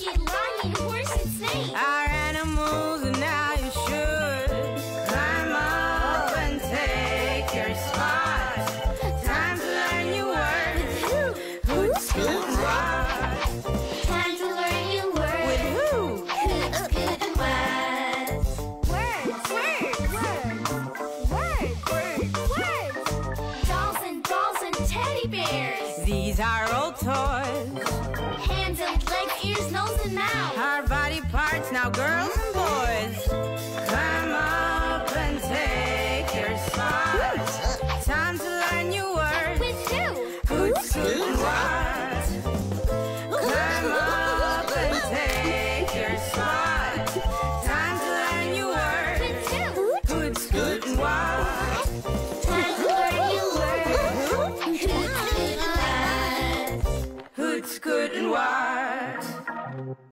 lion, horse, and snake. Our animals, and now you should climb up and take your spot. Time to learn your words. Hoot, scoot, what? Time to learn your words. With who? Hoot, scoot, and what? Words, dolls and teddy bears. These are old toys. Hands and legs, ears, nose, and mouth. Our body parts, now girls,